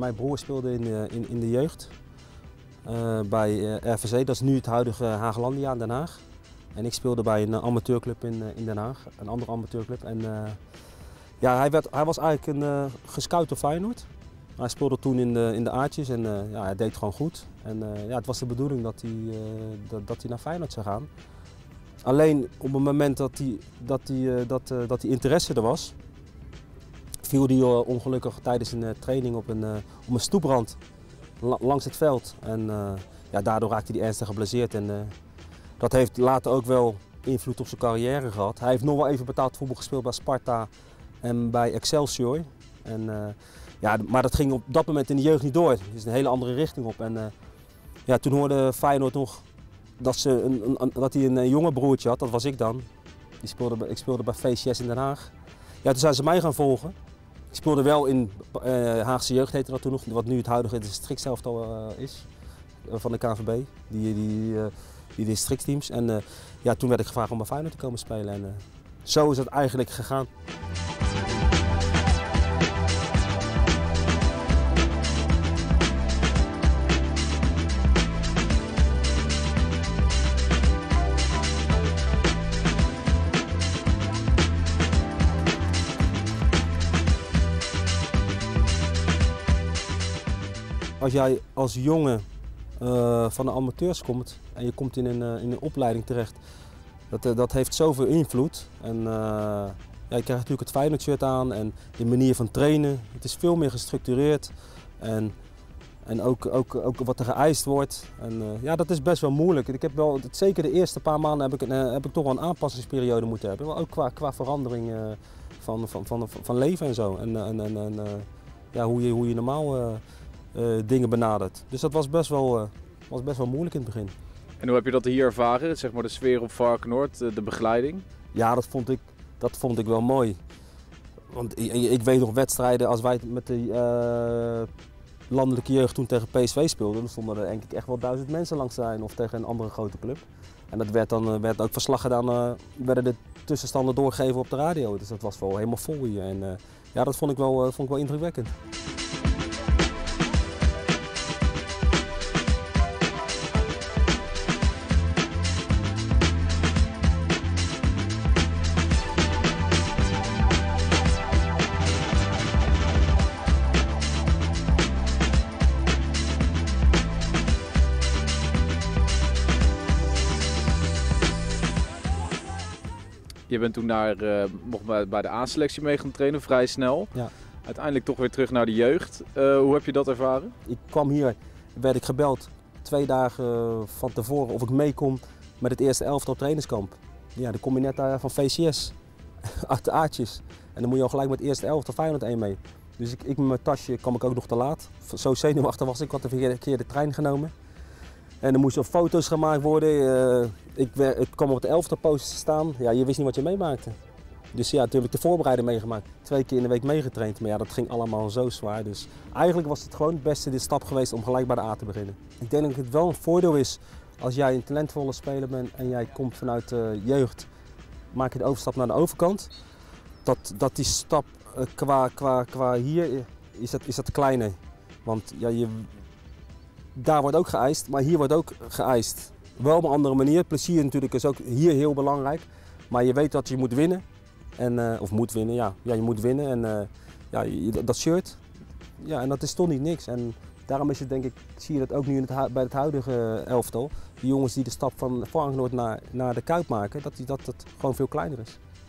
mijn broer speelde in de jeugd bij RVC, dat is nu het huidige Haaglandia in Den Haag. En ik speelde bij een amateurclub in Den Haag, een andere amateurclub. En ja, hij was eigenlijk een gescout door Feyenoord. Hij speelde toen in de Aartjes en ja, hij deed gewoon goed. En ja, het was de bedoeling dat hij naar Feyenoord zou gaan. Alleen op het moment dat die interesse er was, viel hij ongelukkig tijdens een training op een stoeprand langs het veld. En ja, daardoor raakte hij ernstig geblesseerd. En dat heeft later ook wel invloed op zijn carrière gehad. Hij heeft nog wel even betaald voetbal gespeeld bij Sparta en bij Excelsior. En, ja, maar dat ging op dat moment in de jeugd niet door. Het is een hele andere richting op. En ja, toen hoorde Feyenoord nog dat hij een jonge broertje had, dat was ik dan. Ik speelde bij VCS in Den Haag. Ja, toen zijn ze mij gaan volgen. Ik speelde wel in Haagse jeugd, heette dat toen nog, wat nu het huidige districtselftal is van de KNVB, die districtteams. En ja, toen werd ik gevraagd om bij Feyenoord te komen spelen. En zo is het eigenlijk gegaan. Als jij als jongen van de amateurs komt en je komt in een opleiding terecht, dat heeft zoveel invloed. En ja, je krijgt natuurlijk het Feyenoord shirt aan en de manier van trainen. Het is veel meer gestructureerd en ook wat er geëist wordt. En ja, dat is best wel moeilijk. Ik heb wel, zeker de eerste paar maanden heb ik toch wel een aanpassingsperiode moeten hebben. Maar ook qua verandering van leven en zo. En ja, hoe je normaal dingen benadert. Dus dat was best wel moeilijk in het begin. En hoe heb je dat hier ervaren? Zeg maar de sfeer op Varkenoord, de begeleiding? Ja, dat vond ik wel mooi. Want ik weet nog wedstrijden als wij met de landelijke jeugd toen tegen PSV speelden. Dan stonden er denk ik echt wel 1000 mensen langs de lijn of tegen een andere grote club. En dat werd ook verslag gedaan, werden de tussenstanden doorgegeven op de radio. Dus dat was wel helemaal vol hier. En ja, dat vond ik wel indrukwekkend. Je bent toen mocht bij de A-selectie mee gaan trainen, vrij snel. Ja. Uiteindelijk toch weer terug naar de jeugd. Hoe heb je dat ervaren? Ik kwam hier, werd ik gebeld 2 dagen van tevoren of ik meekom met het eerste elftal op trainingskamp. Ja, dan kom je net van VCS, uit de Aartjes. En dan moet je al gelijk met het eerste elftal Feyenoord 1 mee. Dus ik met mijn tasje kwam ik ook nog te laat. Zo zenuwachtig was ik, had de verkeerde trein genomen. En dan moesten foto's gemaakt worden. Ik kwam op de elftalposter te staan. Ja, je wist niet wat je meemaakte. Dus ja, toen heb ik de voorbereiding meegemaakt. 2 keer in de week meegetraind. Maar ja, dat ging allemaal zo zwaar. Dus eigenlijk was het gewoon het beste de stap geweest om gelijk bij de A te beginnen. Ik denk dat het wel een voordeel is als jij een talentvolle speler bent en jij komt vanuit de jeugd, maak je de overstap naar de overkant. Dat die stap qua hier is dat kleiner. Want ja, daar wordt ook geëist, maar hier wordt ook geëist. Wel op een andere manier. Plezier natuurlijk is ook hier heel belangrijk. Maar je weet dat je moet winnen. Of moet winnen, ja. Ja, je moet winnen. En ja, dat shirt, ja, en dat is toch niet niks. En daarom is het, denk ik, zie je dat ook nu bij het huidige elftal. Die jongens die de stap van Varkenoord naar de Kuip maken, dat het gewoon veel kleiner is.